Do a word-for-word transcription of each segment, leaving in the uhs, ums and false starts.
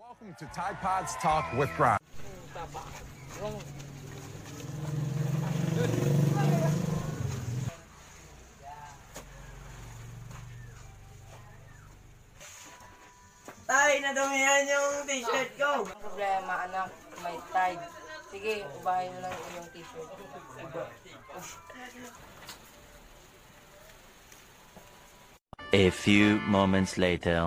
Welcome to Tide Pods Talk with Brian. Tay, nadumihan yung t-shirt ko. Problema, anak, may tide. Sige, ubahin mo lang yung t-shirt. A few moments later.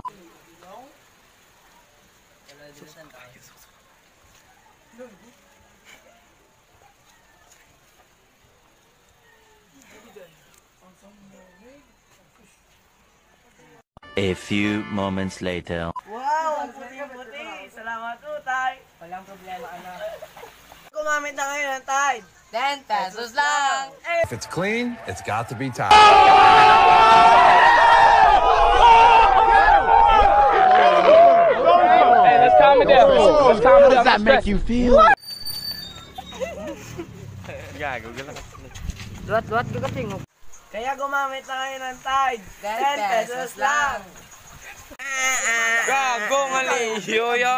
A few moments later. Wow, ang puti-puti. Salamat po, Tay. Walang problema, anak. Gumamit na ngayon ng Tide. ten pesos lang! If it's clean, it's got to be Tide. Hey, let's calm it down. Let's calm it down. How does that make you feel? Luat-luat ka katingog. Kaya gumamit na ngayon ng Tide. ten pesos lang! Gago nga yoyo.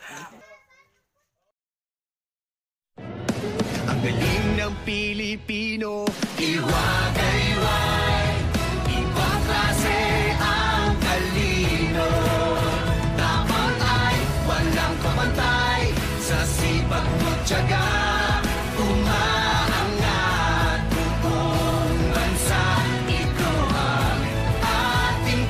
Ang galing ng Pilipino, iwagayway, ibang klase ang talino. Dapat ay walang kapantay, sa sipag mo tiyaga, umaangat buong bansa. Ito ang ating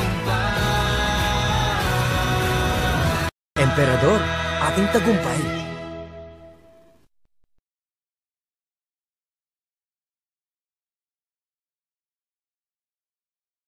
tagumpay. Emperador, ating tagumpay.